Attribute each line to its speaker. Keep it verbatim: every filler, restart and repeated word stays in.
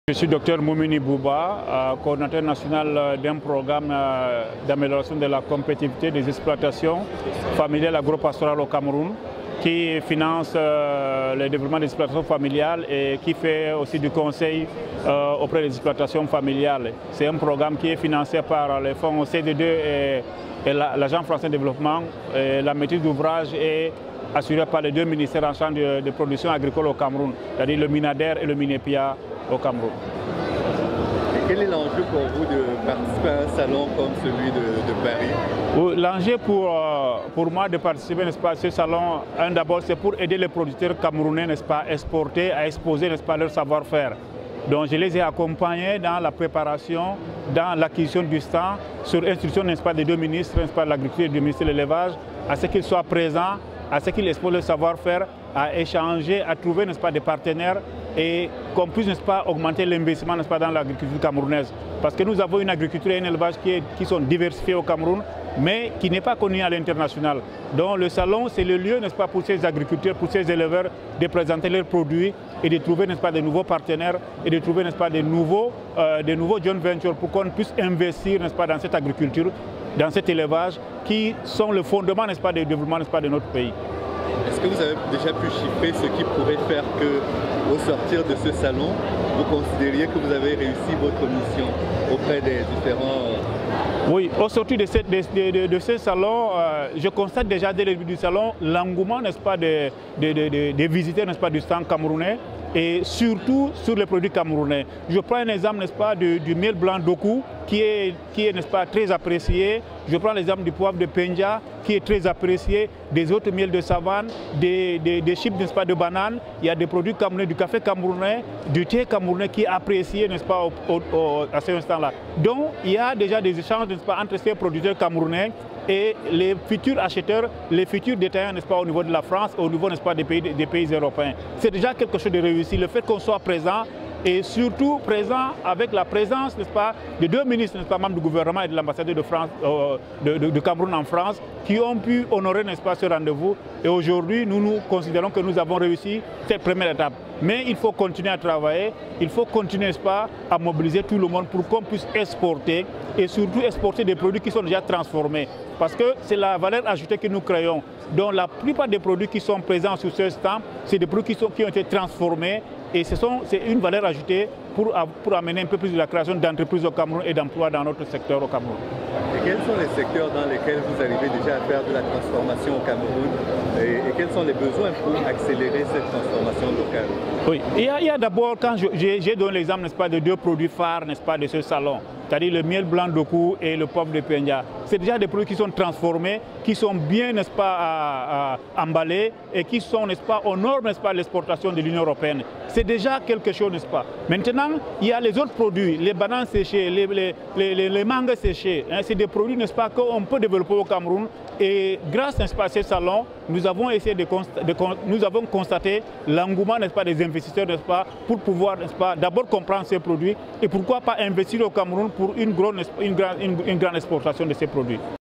Speaker 1: Je suis docteur Moumini Bouba, euh, coordinateur national d'un programme euh, d'amélioration de la compétitivité des exploitations familiales agro-pastorales au Cameroun, qui finance euh, le développement des exploitations familiales et qui fait aussi du conseil euh, auprès des exploitations familiales. C'est un programme qui est financé par les fonds C D deux et, et l'Agence française de développement. Et la maîtrise d'ouvrage est assurée par les deux ministères en charge de, de production agricole au Cameroun, c'est-à-dire le MINADER et le MINEPIA au Cameroun.
Speaker 2: Et quel est l'enjeu pour vous de participer à un salon comme celui de, de Paris?
Speaker 1: L'enjeu pour, pour moi de participer, n'est-ce pas, à ce salon, d'abord c'est pour aider les producteurs camerounais, n'est-ce pas, à exporter, à exposer, n'est-ce pas, leur savoir-faire. Donc je les ai accompagnés dans la préparation, dans l'acquisition du stand, sur instruction, n'est-ce pas, des deux ministres, n'est-ce pas, de l'agriculture et du ministère de l'élevage, à ce qu'ils soient présents, à ce qu'ils exposent leur savoir-faire, à échanger, à trouver, n'est-ce pas, des partenaires et qu'on puisse, n'est-ce pas, augmenter l'investissement, n'est-ce pas, dans l'agriculture camerounaise. Parce que nous avons une agriculture et un élevage qui, est, qui sont diversifiés au Cameroun, mais qui n'est pas connu à l'international. Donc le salon, c'est le lieu, n'est-ce pas, pour ces agriculteurs, pour ces éleveurs, de présenter leurs produits et de trouver, n'est-ce pas, de nouveaux partenaires et de trouver, n'est-ce pas, de nouveaux, euh, de nouveaux joint ventures pour qu'on puisse investir, n'est-ce pas, dans cette agriculture, dans cet élevage, qui sont le fondement, n'est-ce pas, du développement, n'est-ce pas, de notre pays.
Speaker 2: Est-ce que vous avez déjà pu chiffrer ce qui pourrait faire que, au sortir de ce salon, vous considériez que vous avez réussi votre mission auprès des différents...
Speaker 1: Oui, au sortir de, cette, de, de, de ce salon, euh, je constate déjà dès le début du salon l'engouement, n'est-ce pas, des de, de, de, de visiteurs, n'est-ce pas, du stand camerounais et surtout sur les produits camerounais. Je prends un exemple, n'est-ce pas, du, du miel blanc d'Oku qui est, qui est, n'est-ce pas, très apprécié. Je prends l'exemple du poivre de Penja qui est très apprécié, des autres miels de savane, des, des, des chips, n'est-ce pas, de banane. Il y a des produits camerounais, du café camerounais, du thé camerounais qui est apprécié, n'est-ce pas, au, au, au, à ce instant-là. Donc, il y a déjà des échanges, n'est-ce pas, entre ces producteurs camerounais et les futurs acheteurs, les futurs détaillants, n'est-ce pas, au niveau de la France, au niveau, n'est-ce pas, des pays, des pays européens. C'est déjà quelque chose de réussi. Le fait qu'on soit présent et surtout présent avec la présence, n'est-ce pas, de deux ministres, n'est-ce pas, membres du gouvernement et de l'ambassadeur de France, euh, de, de, de Cameroun en France, qui ont pu honorer, n'est-ce pas, ce rendez-vous. Et aujourd'hui, nous nous considérons que nous avons réussi cette première étape. Mais il faut continuer à travailler, il faut continuer, n'est-ce pas, à mobiliser tout le monde pour qu'on puisse exporter et surtout exporter des produits qui sont déjà transformés. Parce que c'est la valeur ajoutée que nous créons. Donc la plupart des produits qui sont présents sur ce stand, c'est des produits qui, sont, qui ont été transformés et c'est une valeur ajoutée pour, pour amener un peu plus de la création d'entreprises au Cameroun et d'emplois dans notre secteur au Cameroun.
Speaker 2: Et quels sont les secteurs dans lesquels vous arrivez déjà à faire de la transformation au Cameroun et, et quels sont les besoins pour accélérer cette transformation locale? Oui,
Speaker 1: il y a, a d'abord, quand j'ai donné l'exemple, n'est-ce pas, de deux produits phares, n'est-ce pas, de ce salon, c'est-à-dire le miel blanc d'Oku et le poivre de Penja. C'est déjà des produits qui sont transformés, qui sont bien, n'est-ce pas, à, à, emballés et qui sont, n'est-ce pas, aux normes, n'est-ce pas, l'exportation de l'Union européenne. C'est déjà quelque chose, n'est-ce pas. Maintenant, il y a les autres produits, les bananes séchées, les, les, les, les mangues séchées. Hein, c'est des produits, n'est-ce pas, qu'on peut développer au Cameroun. Et grâce, n'est-ce pas, à ce salon, nous avons essayé de, de nous avons constaté l'engouement, n'est-ce pas, des investisseurs, n'est-ce pas, pour pouvoir, n'est-ce pas, d'abord comprendre ces produits et pourquoi pas investir au Cameroun pour une grande, une grande, une, une grande exportation de ces produits.